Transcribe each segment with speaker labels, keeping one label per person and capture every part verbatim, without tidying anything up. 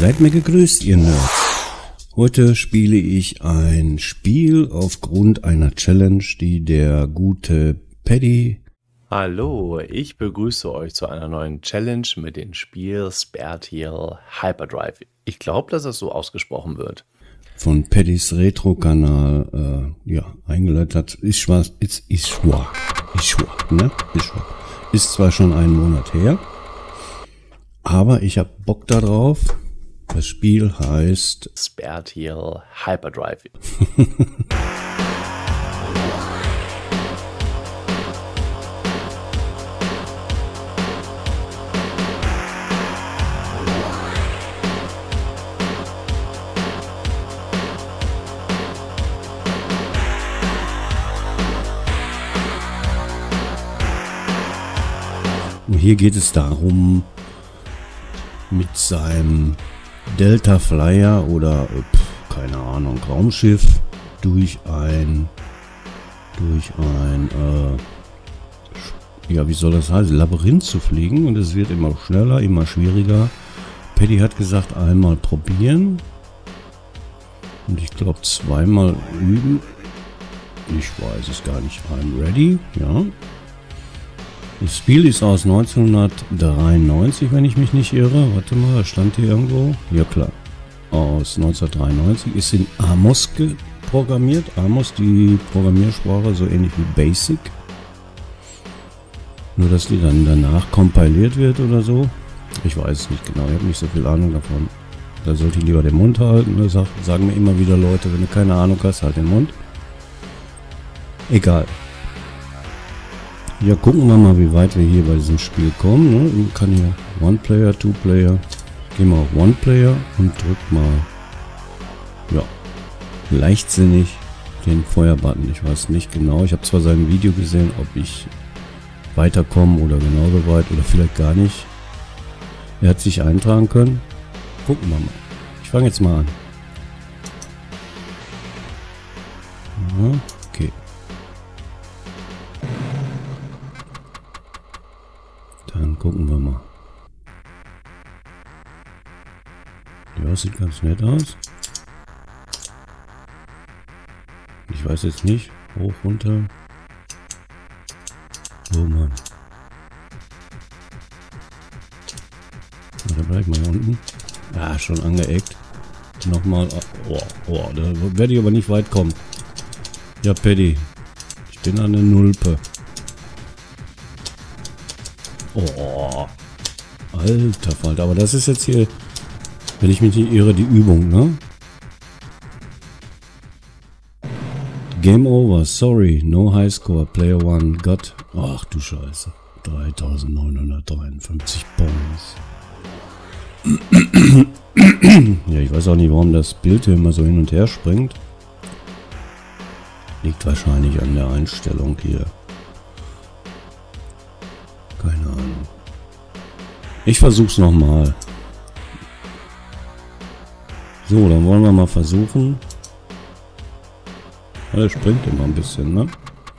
Speaker 1: Seid mir gegrüßt, ihr Nerds. Heute spiele ich ein Spiel aufgrund einer Challenge, die der gute Paddy...
Speaker 2: Hallo, ich begrüße euch zu einer neuen Challenge mit dem Spiel Sperrtier Hyperdrive. Ich glaube, dass es so ausgesprochen wird.
Speaker 1: Von Paddys Retro-Kanal, äh, ja, eingeleitet hat. Ist schwa, ist, ist schwa, ist schwa, ne? Ist schwa. Ist zwar schon einen Monat her, aber ich hab Bock da drauf. Das Spiel heißt
Speaker 2: Sperrtier Hyperdrive.
Speaker 1: Und hier geht es darum, mit seinem Delta Flyer oder pf, keine Ahnung, Raumschiff durch ein durch ein äh, ja, wie soll das heißen, Labyrinth zu fliegen, und es wird immer schneller, immer schwieriger. Paddy hat gesagt, einmal probieren und ich glaube zweimal üben. Ich weiß es gar nicht. I'm ready, ja. Das Spiel ist aus neunzehnhundertdreiundneunzig, wenn ich mich nicht irre. Warte mal, das stand hier irgendwo. Ja klar. Aus neunzehnhundertdreiundneunzig. Ist in Amos programmiert. Amos, die Programmiersprache, so ähnlich wie Basic. Nur, dass die dann danach kompiliert wird oder so. Ich weiß es nicht genau. Ich habe nicht so viel Ahnung davon. Da sollte ich lieber den Mund halten. Das sagen mir immer wieder Leute, wenn du keine Ahnung hast, halt den Mund. Egal. Ja, gucken wir mal, wie weit wir hier bei diesem Spiel kommen. Ne? Man kann hier One Player, Two Player. Gehen wir auf One Player und drück mal, ja, leichtsinnig den Feuerbutton. Ich weiß nicht genau. Ich habe zwar sein Video gesehen, ob ich weiterkomme oder genauso weit oder vielleicht gar nicht. Er hat sich eintragen können. Gucken wir mal. Ich fange jetzt mal an. Ja, okay. Dann gucken wir mal. Ja, sieht ganz nett aus. Ich weiß jetzt nicht. Hoch, runter. Oh Mann. Da bleib mal hier unten. Ah, schon angeeckt. Nochmal. Oh, oh, da werde ich aber nicht weit kommen. Ja, Paddy. Ich bin an der Nulpe. Oh, alter Falter. Aber das ist jetzt hier, wenn ich mich nicht irre, die Übung, ne? Game over. Sorry. No high score. Player one got... Ach du Scheiße. dreitausendneunhundertdreiundfünfzig Points. Ja, ich weiß auch nicht, warum das Bild hier immer so hin und her springt. Liegt wahrscheinlich an der Einstellung hier. Keine Ahnung. Ich versuch's nochmal. So, dann wollen wir mal versuchen. Ja, der springt immer ein bisschen, ne?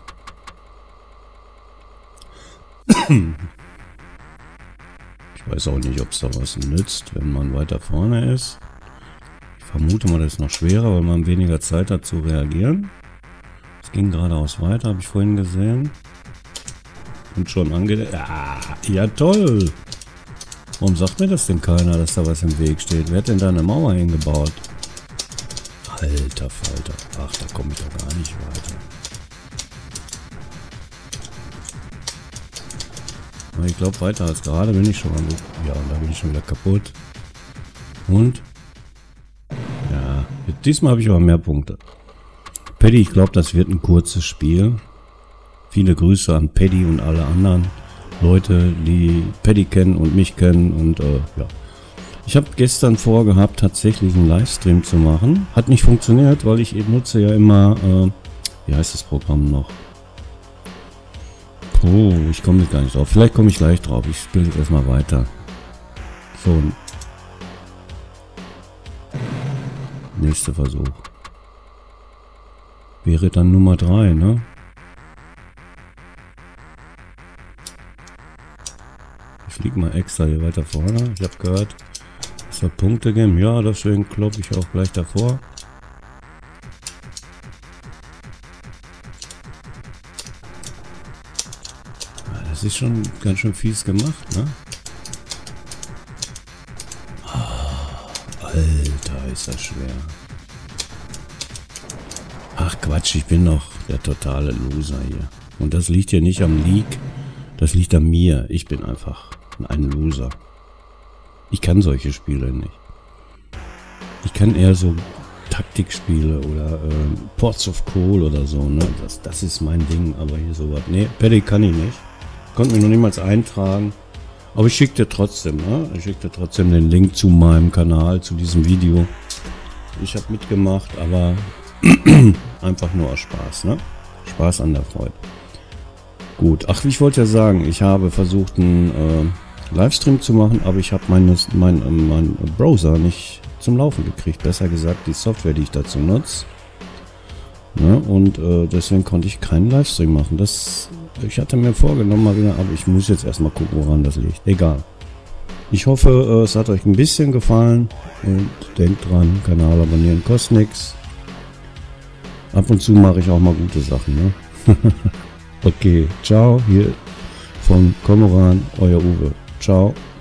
Speaker 1: Ich weiß auch nicht, ob es da was nützt, wenn man weiter vorne ist. Ich vermute mal, das ist noch schwerer, weil man weniger Zeit hat zu reagieren. Es ging geradeaus weiter, habe ich vorhin gesehen. Und schon ange... Ja, ja toll! Warum sagt mir das denn keiner, dass da was im Weg steht? Wer hat denn da eine Mauer hingebaut? Alter Falter. Ach, da komme ich doch gar nicht weiter. Aber ich glaube, weiter als gerade bin ich schon mal... Ja, und da bin ich schon wieder kaputt. Und? Ja, diesmal habe ich aber mehr Punkte. Paddy, ich glaube, das wird ein kurzes Spiel. Viele Grüße an Paddy und alle anderen Leute, die Paddy kennen und mich kennen. Und äh, ja, ich habe gestern vorgehabt, tatsächlich einen Livestream zu machen. Hat nicht funktioniert, weil ich eben nutze ja immer, äh, wie heißt das Programm noch? Oh, ich komme gar nicht drauf. Vielleicht komme ich gleich drauf. Ich spiele jetzt erstmal weiter. So. Nächster Versuch. Wäre dann Nummer drei, ne? Ich fliege mal extra hier weiter vorne. Ich habe gehört, Soll Punkte geben? Ja, deswegen kloppe ich auch gleich davor. Das ist schon ganz schön fies gemacht, ne? Oh, Alter, ist das schwer. Ach Quatsch, ich bin doch der totale Loser hier. Und das liegt hier nicht am League, das liegt an mir. Ich bin einfach ein Loser. Ich kann solche Spiele nicht. Ich kann eher so Taktikspiele oder äh, Ports of Call oder so, ne? Das, das ist mein Ding, aber hier sowas. Ne, Paddy kann ich nicht. Konnte mich noch niemals eintragen. Aber ich schicke dir trotzdem, ne? Ich schicke dir trotzdem den Link zu meinem Kanal, zu diesem Video. Ich habe mitgemacht, aber einfach nur aus Spaß, ne? Spaß an der Freude. Gut, ach, ich wollte ja sagen, ich habe versucht, einen äh, Livestream zu machen, aber ich habe meinen mein, äh, mein Browser nicht zum Laufen gekriegt. Besser gesagt, die Software, die ich dazu nutze. Ne? Und äh, deswegen konnte ich keinen Livestream machen. Das, ich hatte mir vorgenommen mal wieder, aber ich muss jetzt erstmal gucken, woran das liegt. Egal. Ich hoffe, äh, es hat euch ein bisschen gefallen. Und denkt dran, Kanal abonnieren kostet nichts. Ab und zu mache ich auch mal gute Sachen. Ne? Okay, ciao. Hier von Komoran, euer Uwe. Ciao.